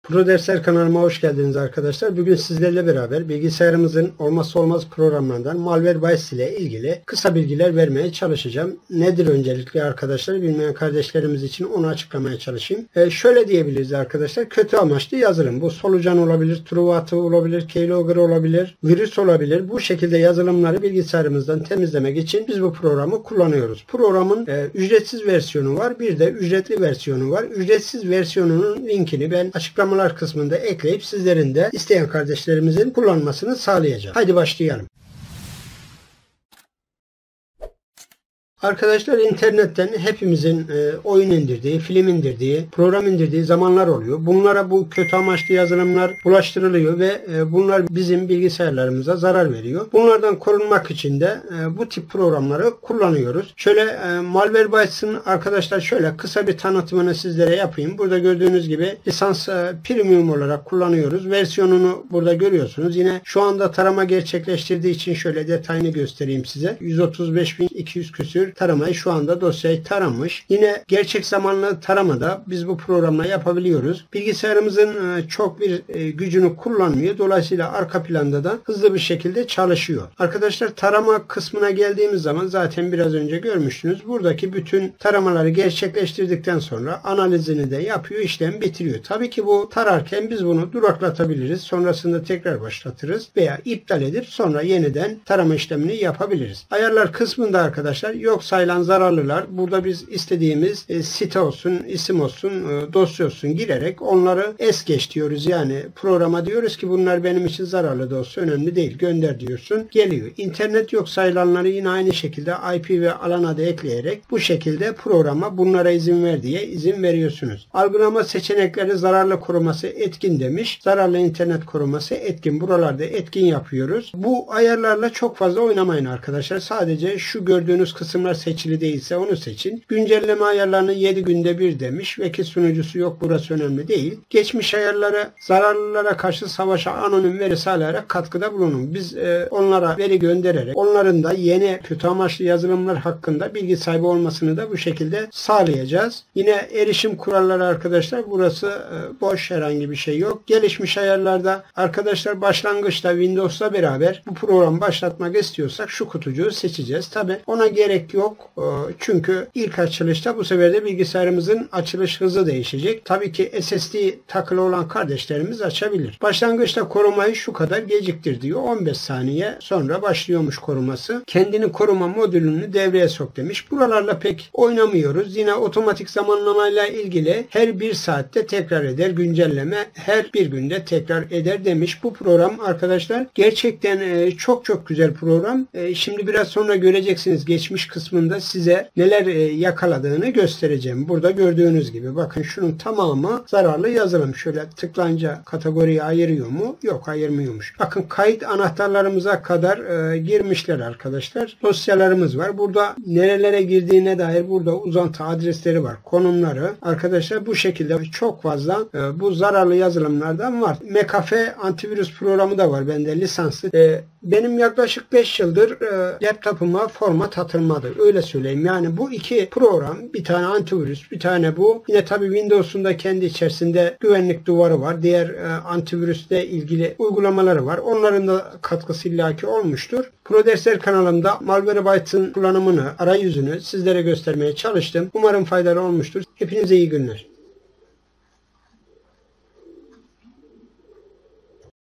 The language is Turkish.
ProDersler kanalıma hoş geldiniz arkadaşlar. Bugün sizlerle beraber bilgisayarımızın olmazsa olmaz programlarından Malwarebytes ile ilgili kısa bilgiler vermeye çalışacağım. Nedir öncelikle arkadaşlar? Bilmeyen kardeşlerimiz için onu açıklamaya çalışayım. Şöyle diyebiliriz arkadaşlar. Kötü amaçlı yazılım. Bu solucan olabilir, truvatı olabilir, keylogger olabilir, virüs olabilir. Bu şekilde yazılımları bilgisayarımızdan temizlemek için biz bu programı kullanıyoruz. Programın ücretsiz versiyonu var. Bir de ücretli versiyonu var. Ücretsiz versiyonunun linkini ben açıklamalar kısmında ekleyip sizlerin de isteyen kardeşlerimizin kullanmasını sağlayacağım. Haydi başlayalım. Arkadaşlar internetten hepimizin oyun indirdiği, film indirdiği, program indirdiği zamanlar oluyor. Bunlara bu kötü amaçlı yazılımlar bulaştırılıyor ve bunlar bizim bilgisayarlarımıza zarar veriyor. Bunlardan korunmak için de bu tip programları kullanıyoruz. Şöyle Malwarebytes'ın arkadaşlar şöyle kısa bir tanıtımını sizlere yapayım. Burada gördüğünüz gibi lisans premium olarak kullanıyoruz. Versiyonunu burada görüyorsunuz. Yine şu anda tarama gerçekleştirdiği için şöyle detayını göstereyim size. 135.200 küsür taramayı şu anda dosyayı taramış. Yine gerçek zamanlı taramada biz bu programla yapabiliyoruz. Bilgisayarımızın çok bir gücünü kullanmıyor. Dolayısıyla arka planda da hızlı bir şekilde çalışıyor. Arkadaşlar tarama kısmına geldiğimiz zaman zaten biraz önce görmüştünüz. Buradaki bütün taramaları gerçekleştirdikten sonra analizini de yapıyor, işlem bitiriyor. Tabii ki bu tararken biz bunu duraklatabiliriz. Sonrasında tekrar başlatırız veya iptal edip sonra yeniden tarama işlemini yapabiliriz. Ayarlar kısmında arkadaşlar yok sayılan zararlılar. Burada biz istediğimiz site olsun, isim olsun, dosya olsun girerek onları es geç diyoruz. Yani programa diyoruz ki bunlar benim için zararlı dosya, önemli değil. Gönder diyorsun. Geliyor. İnternet yok sayılanları yine aynı şekilde IP ve alan adı ekleyerek bu şekilde programa bunlara izin ver diye izin veriyorsunuz. Algılama seçenekleri zararlı koruması etkin demiş. Zararlı internet koruması etkin. Buralarda etkin yapıyoruz. Bu ayarlarla çok fazla oynamayın arkadaşlar. Sadece şu gördüğünüz kısımlar seçili değilse onu seçin. Güncelleme ayarlarını 7 günde bir demiş. Vekil sunucusu yok. Burası önemli değil. Geçmiş ayarları zararlılara karşı savaşa anonim veri sağlayarak katkıda bulunun. Biz onlara veri göndererek onların da yeni kötü amaçlı yazılımlar hakkında bilgi sahibi olmasını da bu şekilde sağlayacağız. Yine erişim kuralları arkadaşlar burası boş, herhangi bir şey yok. Gelişmiş ayarlarda arkadaşlar başlangıçta Windows'la beraber bu programı başlatmak istiyorsak şu kutucuğu seçeceğiz. Tabi ona gerek yok. Çünkü ilk açılışta bu sefer de bilgisayarımızın açılış hızı değişecek. Tabii ki SSD takılı olan kardeşlerimiz açabilir. Başlangıçta korumayı şu kadar geciktir diyor. 15 saniye sonra başlıyormuş koruması. Kendini koruma modülünü devreye sok demiş. Buralarla pek oynamıyoruz. Yine otomatik zamanlamayla ilgili her bir saatte tekrar eder. Güncelleme her bir günde tekrar eder demiş. Bu program arkadaşlar gerçekten çok güzel program. Şimdi biraz sonra göreceksiniz geçmiş kısmında size neler yakaladığını göstereceğim. Burada gördüğünüz gibi bakın şunun tamamı zararlı yazılım. Şöyle tıklanca kategoriyi ayırıyor mu? Yok, ayırmıyormuş. Bakın kayıt anahtarlarımıza kadar girmişler arkadaşlar. Dosyalarımız var. Burada nerelere girdiğine dair burada uzantı adresleri var. Konumları. Arkadaşlar bu şekilde çok fazla bu zararlı yazılımlardan var. McAfee antivirüs programı da var bende lisanslı. Benim yaklaşık 5 yıldır laptopuma format atılmadı. Öyle söyleyeyim. Yani bu iki program, bir tane antivirüs, bir tane bu. Yine tabii Windows'un da kendi içerisinde güvenlik duvarı var. Diğer antivirüsle ilgili uygulamaları var. Onların da katkısı illaki olmuştur. ProDersler kanalımda Malwarebytes'ın kullanımını, arayüzünü sizlere göstermeye çalıştım. Umarım faydalı olmuştur. Hepinize iyi günler.